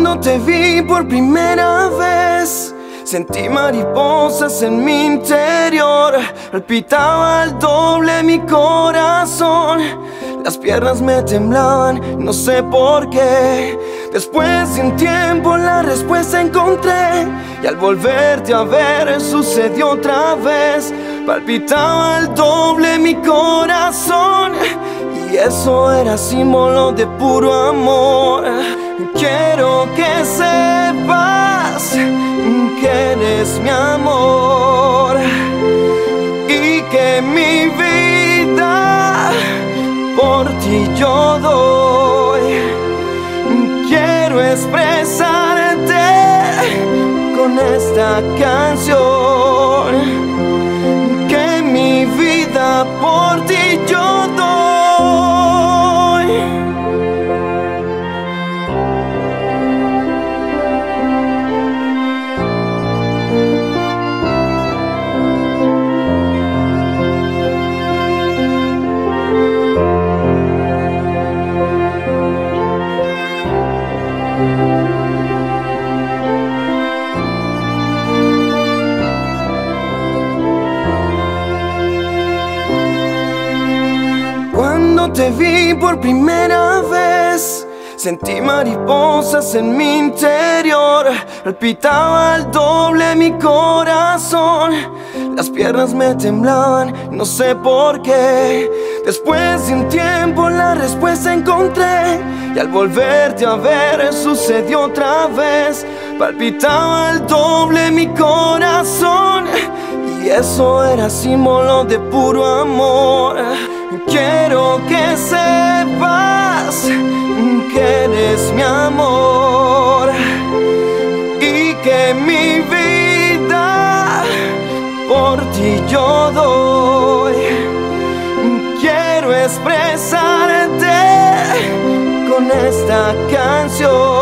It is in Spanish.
Cuando te vi por primera vez, sentí mariposas en mi interior. Palpitaba al doble mi corazón. Las piernas me temblaban, no sé por qué. Después de un tiempo la respuesta encontré, y al volverte a ver sucedió otra vez. Palpitaba al doble mi corazón, y eso era símbolo de puro amor. Quiero que sepas que eres mi amor y que mi vida por ti yo doy. Quiero expresarte con esta canción que mi vida por ti yo doy. Cuando te vi por primera vez, sentí mariposas en mi interior. Palpitaba al doble mi corazón. Las piernas me temblaban, no sé por qué. Después de un tiempo la respuesta encontré, y al volverte a ver sucedió otra vez. Palpitaba al doble mi corazón, y eso era símbolo de puro amor. Quiero que sepas que eres mi amor y que mi vida por ti yo doy. Quiero expresarte con esta canción